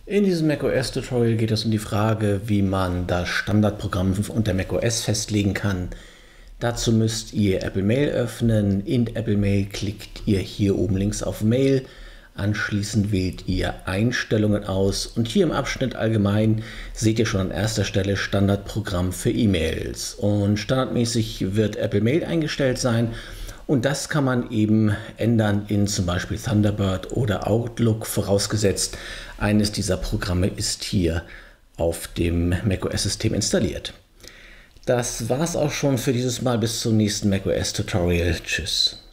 In diesem macOS-Tutorial geht es um die Frage, wie man das Standardprogramm unter macOS festlegen kann. Dazu müsst ihr Apple Mail öffnen. In Apple Mail klickt ihr hier oben links auf Mail. Anschließend wählt ihr Einstellungen aus und hier im Abschnitt Allgemein seht ihr schon an erster Stelle Standardprogramm für E-Mails. Und standardmäßig wird Apple Mail eingestellt sein. Und das kann man eben ändern in zum Beispiel Thunderbird oder Outlook, vorausgesetzt, eines dieser Programme ist hier auf dem macOS-System installiert. Das war's auch schon für dieses Mal. Bis zum nächsten macOS-Tutorial. Tschüss.